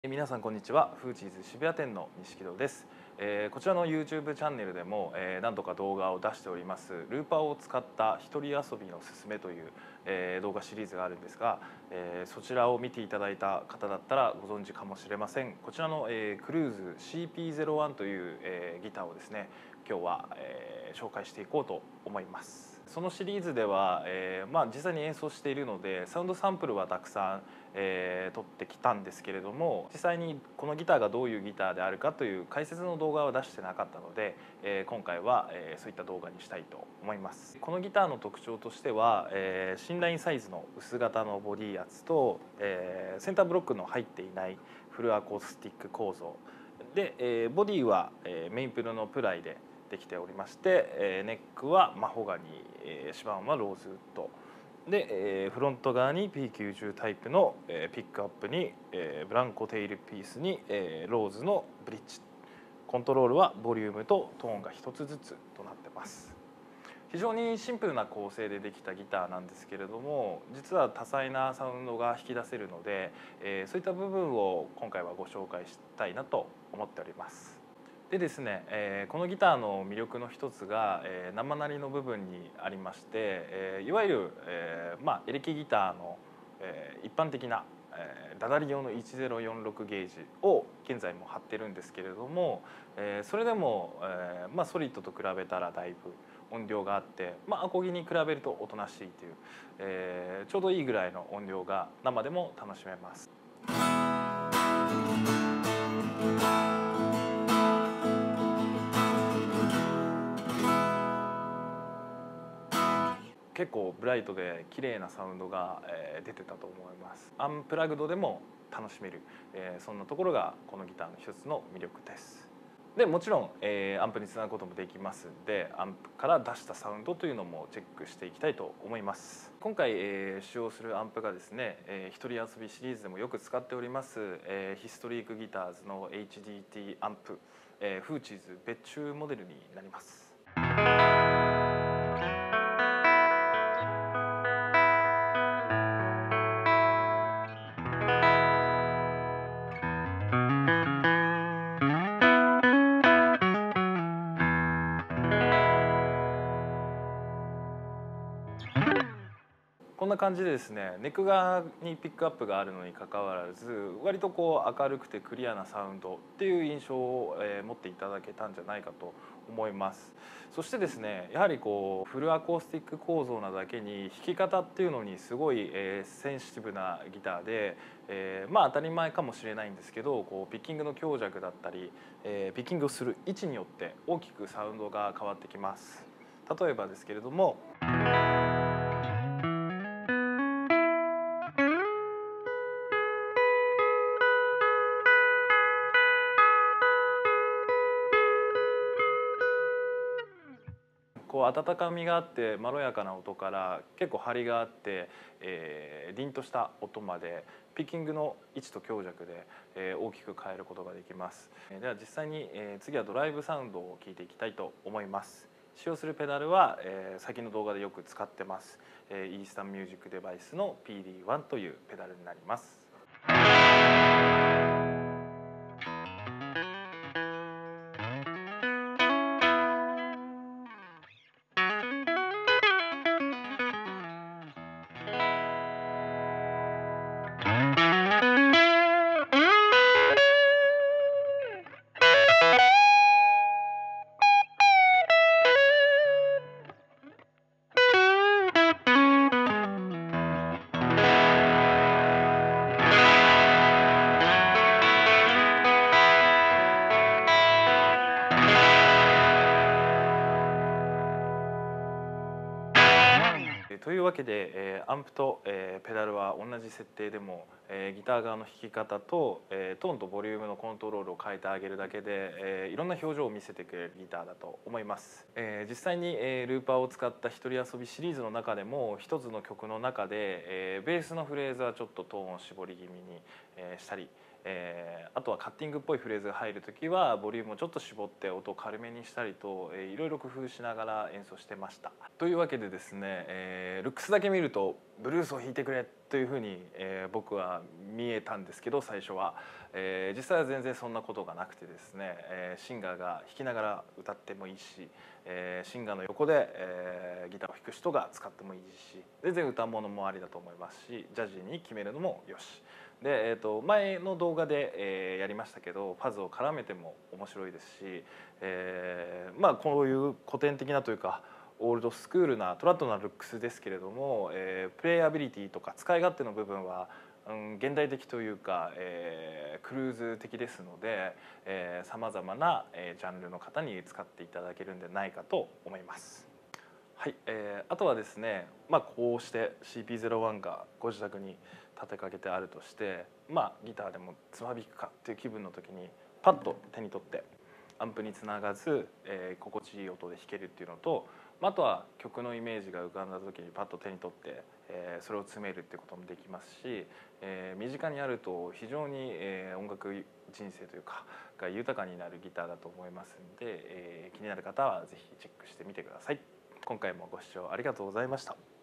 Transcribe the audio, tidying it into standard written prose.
皆さんこんにちは。フーチーズ渋谷店の錦戸です。こちらの YouTube チャンネルでも、何度か動画を出しておりますルーパーを使った一人遊びのすすめという、動画シリーズがあるんですが、そちらを見ていただいた方だったらご存知かもしれません。こちらの、クルーズ CP01 という、ギターをですね今日は、紹介していこうと思います。そのシリーズでは、実際に演奏しているのでサウンドサンプルはたくさん、撮ってきたんですけれども、実際にこのギターがどういうギターであるかという解説の動画は出してなかったので、今回は、そういった動画にしたいと思います。このギターの特徴としては、新ラインサイズの薄型のボディ圧と、センターブロックの入っていないフルアコースティック構造で、ボディは、メインプルのプライでできておりまして、ネックはマホガニー、指板はローズウッドで、フロント側に P90 タイプの、ピックアップに、ブランコテイルピースに、ローズのブリッジ、コントロールはボリュームとトーンが1つずつとなってます。非常にシンプルな構成でできたギターなんですけれども、実は多彩なサウンドが引き出せるので、そういった部分を今回はご紹介したいなと思っております。でですね、このギターの魅力の一つが、生鳴りの部分にありまして、いわゆる、エレキギターの、一般的な、ダダリ用の1046ゲージを現在も貼ってるんですけれども、それでも、ソリッドと比べたらだいぶ音量があって、アコギに比べるとおとなしいという、ちょうどいいぐらいの音量が生でも楽しめます。結構ブライトで綺麗なサウンドが出てたと思います。アンプラグドでも楽しめる、そんなところがこのギターの一つの魅力です。でもちろん、アンプにつなぐこともできますんで、アンプから出したサウンドというのもチェックしていきたいと思います。今回、使用するアンプがですね、一人遊びシリーズでもよく使っております、ヒストリックギターズの HDT アンプ、フーチーズ別注モデルになります。こんな感じでですね、ネック側にピックアップがあるのにかかわらず、割とこう明るくてクリアなサウンドっていう印象を持っていただけたんじゃないかと思います。そしてですね、やはりこうフルアコースティック構造なだけに弾き方っていうのにすごいセンシティブなギターで、当たり前かもしれないんですけど、こうピッキングの強弱だったり、ピッキングをする位置によって大きくサウンドが変わってきます。例えばですけれども、こう温かみがあってまろやかな音から結構張りがあって、凛とした音までピッキングの位置と強弱で、大きく変えることができます。では実際に、次はドライブサウンドを聞いていきたいと思います。使用するペダルは、先の動画でよく使ってます、イースタンミュージックデバイスの PD1 というペダルになります。というわけで、アンプと、ペダルは同じ設定でも、ギター側の弾き方と、トーンとボリュームのコントロールを変えてあげるだけで、いろんな表情を見せてくれるギターだと思います。実際に、ルーパーを使った一人遊びシリーズの中でも一つの曲の中で、ベースのフレーズはちょっとトーンを絞り気味に、したり、 あとはカッティングっぽいフレーズが入る時はボリュームをちょっと絞って音を軽めにしたりと、いろいろ工夫しながら演奏してました。というわけでですね、ルックスだけ見るとブルースを弾いてくれというふうに、僕は見えたんですけど最初は、実際は全然そんなことがなくてですね、シンガーが弾きながら歌ってもいいし、シンガーの横で、ギターを弾く人が使ってもいいし、全然歌物もありだと思いますし、ジャジーに決めるのもよしで、前の動画で、やりましたけどファズを絡めても面白いですし、まあこういう古典的なというかオールドスクールなトラッドなルックスですけれども、プレイアビリティとか使い勝手の部分は、現代的というか、クルーズ的ですのでさまざまな、ジャンルの方に使っていただけるんではないかと思います。はい、あとはですね、まあ、こうして CP01 がご自宅に立てかけてあるとして、まあ、ギターでもつま弾くかっていう気分の時にパッと手に取ってアンプにつながず、心地いい音で弾けるっていうのと、あとは曲のイメージが浮かんだ時にパッと手に取って、それを詰めるっていうこともできますし、身近にあると非常に、音楽人生というかが豊かになるギターだと思いますので、気になる方は是非チェックしてみてください。今回もご視聴ありがとうございました。